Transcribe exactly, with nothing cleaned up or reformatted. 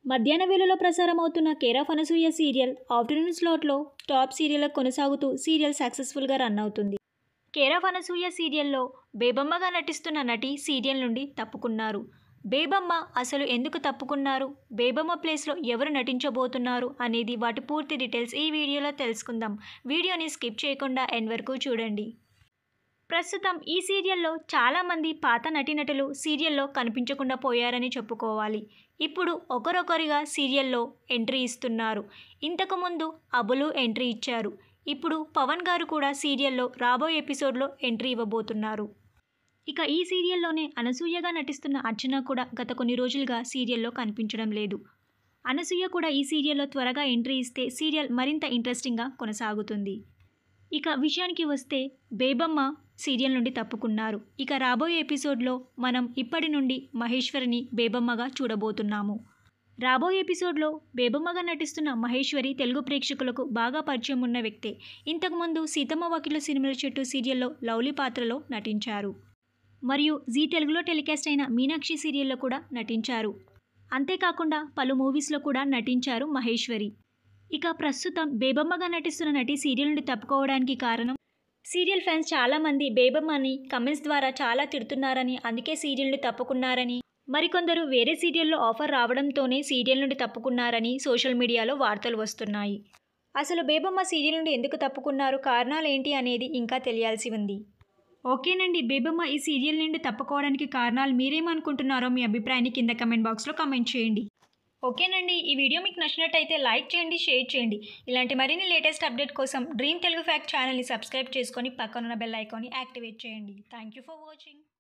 మధ్యాహ్న వేళలో ప్రసారమవుతున్న care of Anasuya serial afternoon స్లాట్లో టాప్ సీరియల్ కొనసాగుతూ సీరియల్ సక్సెస్ఫుల్గా రన్ అవుతుంది. కేర్ ఆఫ్ అనసూయ సీరియల్లో బేబమ్మగా నటిస్తున్న నటి సీరియల్ నుండి తప్పుకున్నారు. బేబమ్మ అసలు ఎందుకు తప్పుకున్నారు, బేబమ్మ ప్లేస్లో ఎవరు నటించబోతున్నారు అనేది వాటి పూర్తి డీటెయిల్స్ ఈ వీడియోలో తెలుసుకుందాం. వీడియోని స్కిప్ చేయకుండా ఎండ్ వరకు చూడండి. ప్రస్తుతం ఈ సీరియల్లో చాలామంది పాత నటీనటులు సీరియల్లో కనిపించకుండా పోయారని చెప్పుకోవాలి. ఇప్పుడు ఒకరొకరిగా సీరియల్లో ఎంట్రీ ఇస్తున్నారు. ఇంతకుముందు అబులు ఎంట్రీ ఇచ్చారు. ఇప్పుడు పవన్ గారు కూడా సీరియల్లో రాబోయే ఎపిసోడ్లో ఎంట్రీ ఇవ్వబోతున్నారు. ఇక ఈ సీరియల్లోనే అనసూయగా నటిస్తున్న అర్చన కూడా గత కొన్ని రోజులుగా సీరియల్లో కనిపించడం లేదు. అనసూయ కూడా ఈ సీరియల్లో త్వరగా ఎంట్రీ ఇస్తే సీరియల్ మరింత ఇంట్రెస్టింగ్గా కొనసాగుతుంది. ఇక విషయానికి వస్తే బేబమ్మ సీరియల్ నుండి తప్పుకున్నారు. ఇక రాబోయే ఎపిసోడ్లో మనం ఇప్పటి నుండి మహేశ్వరిని బేబమ్మగా చూడబోతున్నాము. రాబోయే ఎపిసోడ్లో బేబమ్మగా నటిస్తున్న మహేశ్వరి తెలుగు ప్రేక్షకులకు బాగా పరిచయం ఉన్న వ్యక్తే. ఇంతకుముందు సీతమ్మ వాకిట్లో సినిమాల చెట్టు సీరియల్లో లవ్లీ పాత్రలో నటించారు. మరియు జీ తెలుగులో టెలికాస్ట్ అయిన మీనాక్షి సీరియల్లో కూడా నటించారు. అంతేకాకుండా పలు మూవీస్లో కూడా నటించారు మహేశ్వరి. ఇక ప్రస్తుతం బేబమ్మగా నటిస్తున్న నటి సీరియల్ నుండి తప్పుకోవడానికి కారణం, సీరియల్ ఫ్యాన్స్ చాలామంది బేబమ్మని కమెంట్స్ ద్వారా చాలా తిడుతున్నారని, అందుకే సీరియల్ నుండి తప్పుకున్నారని, మరికొందరు వేరే సీరియల్లో ఆఫర్ రావడంతోనే సీరియల్ నుండి తప్పుకున్నారని సోషల్ మీడియాలో వార్తలు వస్తున్నాయి. అసలు బేబమ్మ సీరియల్ నుండి ఎందుకు తప్పుకున్నారు, కారణాలు ఏంటి అనేది ఇంకా తెలియాల్సి ఉంది. ఓకేనండి, బేబమ్మ ఈ సీరియల్ నుండి తప్పుకోవడానికి కారణాలు మీరేమనుకుంటున్నారో మీ అభిప్రాయాన్ని కింద కమెంట్ బాక్స్లో కమెంట్ చేయండి. ఓకేనండి, ఈ వీడియో మీకు నచ్చినట్టయితే లైక్ చేయండి, షేర్ చేయండి. ఇలాంటి మరిన్ని లేటెస్ట్ అప్డేట్ కోసం డ్రీమ్ తెలుగు ఫ్యాక్ట్ ఛానల్ని సబ్స్క్రైబ్ చేసుకొని పక్కనున్న బెల్ ఐకాన్ని యాక్టివేట్ చేయండి. Thank you for watching.